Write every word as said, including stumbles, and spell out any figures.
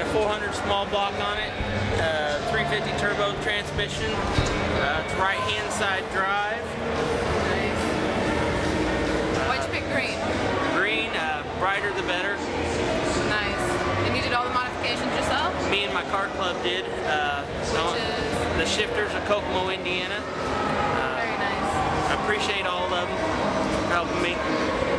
four hundred small block on it, uh, three fifty turbo transmission. Uh, it's right hand side drive. Nice. Uh, Why'd you pick green? Green, uh, brighter the better. Nice. And you did all the modifications yourself? Me and my car club did. Uh, Which is? The shifters of Kokomo, Indiana. Uh, Very nice. I appreciate all of them for helping me.